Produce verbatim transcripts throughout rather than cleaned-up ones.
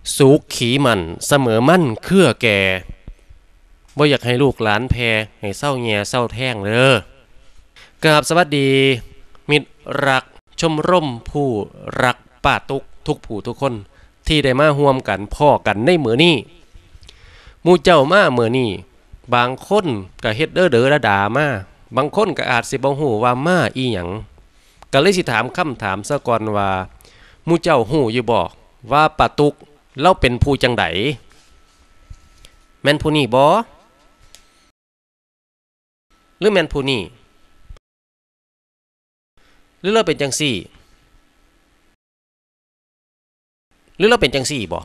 สุขขีมันเสมอมั่นเครือแก่บ่อยากให้ลูกหลานแพให้เศร้าแง่เศร้าแท่งเด้อกราบสวัสดีมิตรรักชมรมผู้รักป้าตุกทุกผู้ทุกคนที่ได้มาร่วมกันพ่อกันในมื้อนี้หมู่เจ้ามามื้อนี้บางคนก็เฮ็ดเด้อเด้อด่ามาบางคนก็อาจสิบ่ฮู้ว่ามาอีหยังก็เลยสิถามคำถามซะก่อนว่าหมู่เจ้าฮู้อยู่บ่ว่าป้าตุกเราเป็นผู้จังไดแม่นผู้นี้บ่หรือแม่นผู้นี้หรือเราเป็นจังซี่หรือเราเป็นจังซี่บ่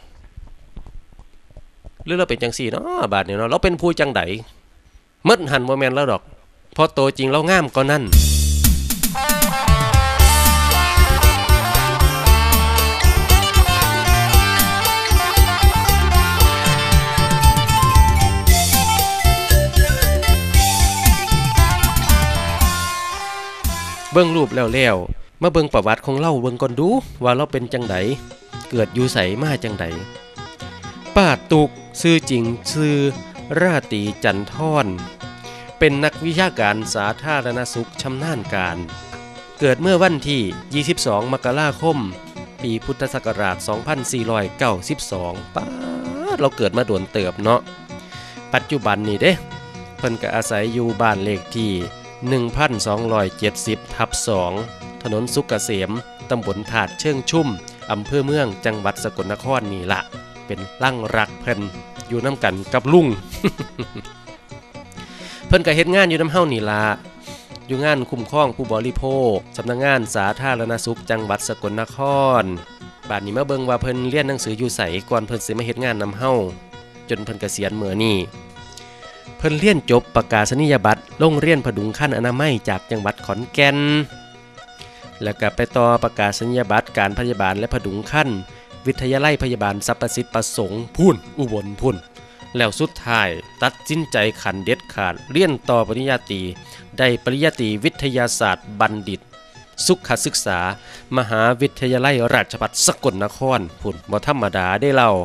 หรือเราเป็นจังซี่เนาะบาดนี้เนาะเราเป็นผู้จังไดมึดหันบ่แม่นแล้วดอกเพราะโตจริงเรางามกว่านั้นเบิ่งรูปแล้วๆมาเบิ่งประวัติของเราเบิ่งก่อนดูว่าเราเป็นจังไดเกิดอยู่ไสมาจังไดป้าตุกชื่อจริงชื่อราตรีจันทรเป็นนักวิชาการสาธารณสุขชำนาญการเกิดเมื่อวันที่ยี่สิบสองมกราคมปีพุทธศักราชสองพันสี่ร้อยเก้าสิบสองป้าเราเกิดมาโดนเติบเนาะปัจจุบันนี่เด้เพิ่นก็อาศัยอยู่บ้านเลขที่หนึ่งพันสองร้อยเจ็ดสิบทับสองถนนสุขเกษมตำบลถาดเชิงชุ่มอำเภอเมืองจังหวัดสกลนครนี่ละเป็นลั่งรักเพิ่นอยู่น้ำกันกับลุง เพิ่นก็เฮ็ดงานอยู่น้ำเฮานี่ละอยู่งานคุ้มครองผู้บริโภคสำนักงานสาธารณสุขจังหวัดสกลนครบัดนี้มาเบิ่งว่าเพิ่นเรียนหนังสืออยู่ไสก่อนเพิ่นสิมาเฮ็ดงานนำเฮาจนเพิ่นเกษียณมื้อนี้เพิ่นเรียนจบประกาศนียบัตรโรงเรียนพดุงขั้นอนามัยจากจังหวัดขอนแก่นแล้วก็ไปต่อประกาศนียบัตรการพยาบาลและพดุงขั้นวิทยาลัยพยาบาลสรรพสิทธิ์ประสงค์พุ่นอุบลพุ่นแล้วสุดท้ายตัดสินใจขันเด็ดขาดเรียนต่อปริญญาตรีได้ปริญญาตรีวิทยาศาสตร์บัณฑิตสุขศึกษามหาวิทยาลัยราชภัฏสกลนครพุ่นบ่ธรรมดาได้เล่า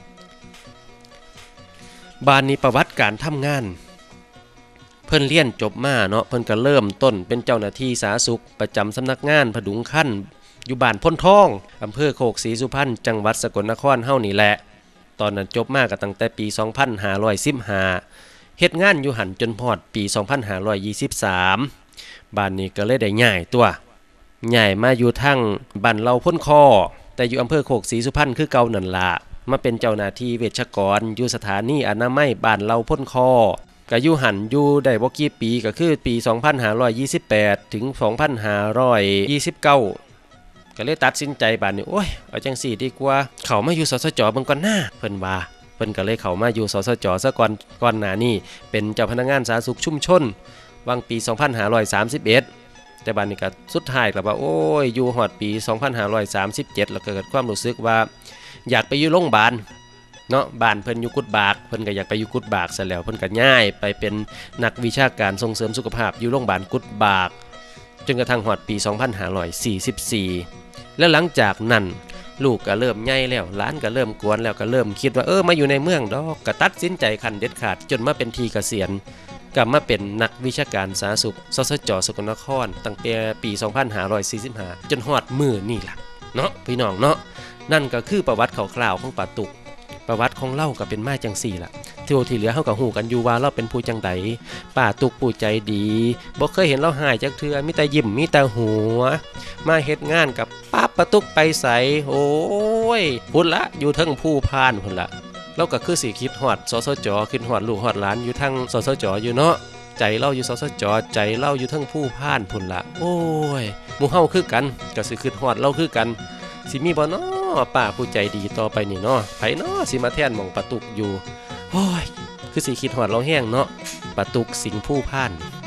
บ้านนี้ประวัติการทำงานเพิ่นเรียนจบมาเนาะเพิ่นก็เริ่มต้นเป็นเจ้าหน้าที่สาธารณสุขประจำสำนักงานพดุงขั้นอยู่บ้านพ้นทองอำเภอโคกศรีสุพรรณจังหวัดสกลนครเฮานี่แหละตอนนั้นจบมาก็ตั้งแต่ปีสองพันห้าร้อยสิบห้าเฮ็ดงานอยู่หันจนพอดปีสองพันห้าร้อยยี่สิบสามบ้านนี้ก็เลยได้ย้ายตัวย้ายมาอยู่ทางบ้านเราพ้นคอแต่อยู่อำเภอโคกศรีสุพรรณคือเก่านั่นล่ะมาเป็นเจ้าหน้าที่เวชกรอยู่สถานีอนามัยบ้านเราพ้นคอก็อยู่หันอยู่ได้บ่กี่ปีก็คือปีสองพันห้าร้อยยี่สิบแปดถึงสองพันห้าร้อยยี่สิบเก้าก็เลยตัดสินใจบัดนี้โอ้ยเอาจังซี่ดีกว่าเข้ามาอยู่สสจเบิ่งก่อนหน้าเพิ่นว่าเพิ่นก็เลยเข้ามาอยู่สสจซะก่อนก่อนหน้านี้เป็นเจ้าพนักงานสาธารณสุขชุมชนวางปีสองพันห้าร้อยสามสิบเอ็ดแต่บัดนี้ก็สุดท้ายก็ว่าโอ้ยอยู่ฮอดปีสองพันห้าร้อยสามสิบเจ็ดแล้วก็เกิดความรู้สึกว่าอยากไปอยู่โรงพยาบาลเนาะบ้านเพิ่นอยู่กุดบากเพิ่นก็อยากไปอยู่กุดบากซะแล้วเพิ่นก็ย้ายไปเป็นนักวิชาการส่งเสริมสุขภาพอยู่โรงพยาบาลกุดบากจนกระทั่งฮอดปีสองพันห้าร้อยสี่สิบสี่แล้วหลังจากนั้นลูกก็เริ่มใหญ่แล้วหลานก็เริ่มกวนแล้วก็เริ่มคิดว่าเออมาอยู่ในเมืองดอกก็ตัดสินใจขั้นเด็ดขาดจนมาเป็นทีเกษียณกลับมาเป็นนักวิชาการสาธารณสุขสสจสกลนครตั้งแต่ปีสองพันห้าร้อยสี่สิบห้าจนฮอดมื้อนี่ล่ะเนาะพี่น้องเนาะนั่นก็คือประวัติคร่าวๆของป้าตุกประวัติของเล่าก็เป็นมาจังสี่ล่ะที่ที่เหลือเฮาก็ฮู้กันอยู่ว่าเราเป็นผู้จังไดป้าตุกผู้ใจดีบ่เคยเห็นเราหายจักเทื่อมีแต่ยิ้มมีแต่หัวมาเฮ็ดงานกับป้าป้าตุกไปไสโอ้ยพุ่นละอยู่เทิงผู้พานพุ่นละเราก็คือสิคิดฮอดสสจคิดฮอดลูกฮอดหลานอยู่ทางสสจอยู่เนาะใจเราอยู่สสจใจเราอยู่เทิงผู้พานพุ่นละโอ้ยหมู่เฮาคือกันก็สิคิดฮอดเราคือกันสิมีบ่เนาะป้าผู้ใจดีต่อไปนี่เนาะไผเนาะสิมาแทนหม่องป้าตุกอยู่โอ้ยคือสิคิดฮอดเราแห้งเนาะป้าตุกสิงห์ผู้พาน